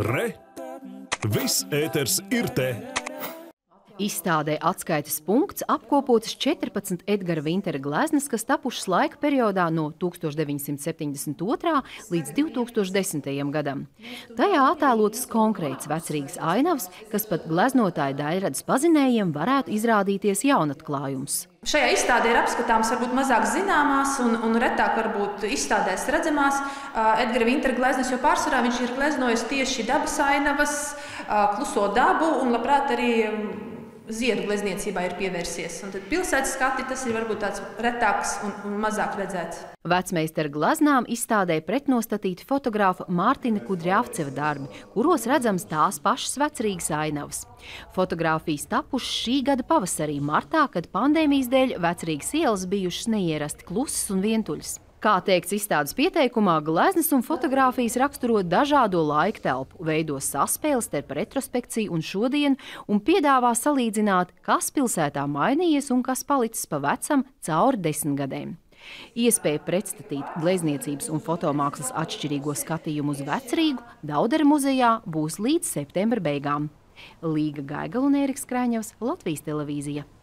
Re! Viss ēters ir te! Izstādē atskaites punkts apkopotas 14 Edgara Vintera gleznas, kas tapušas laika periodā no 1972. līdz 2010. gadam. Tajā attēlotas konkrēts vecrīgas ainavas, kas pat gleznotāja daļradas pazinējiem varētu izrādīties jaunatklājums. Šajā izstādē ir apskatāmas varbūt mazāk zināmās un retāk varbūt izstādēs redzamās Edgara Vintera gleznas, jo pārsvarā viņš ir gleznojis tieši dabas ainavas, kluso dabu un labprāt arī ziedu glezniecībā ir pievērsies. Un tad pilsētas skati tas ir varbūt tāds retāks un mazāk redzēts. Vecmeistara gleznām izstādē pretnostatīti fotografa Mārtiņa Kudrjavceva darbi, kuros redzams tās pašas vecrīgas ainavas. Fotogrāfijas tapušas šī gada pavasarī martā, kad pandēmijas dēļ vecrīgas ielas bijušas neierasti klusas un vientuļas. Kā teikts izstādes pieteikumā, gleznas un fotogrāfijas raksturo dažādo laiktelpu, veido saspēles starp retrospekciju un šodienu un piedāvā salīdzināt, kas pilsētā mainījies un kas palicis pa vecam cauri 10 gadiem. Iespēja pretstatīt glezniecības un fotomākslas atšķirīgo skatījumu uz vecrīgu Daudera muzejā būs līdz septembra beigām. Līga Gaigala un Ēriks Krāņevs, Latvijas televīzija.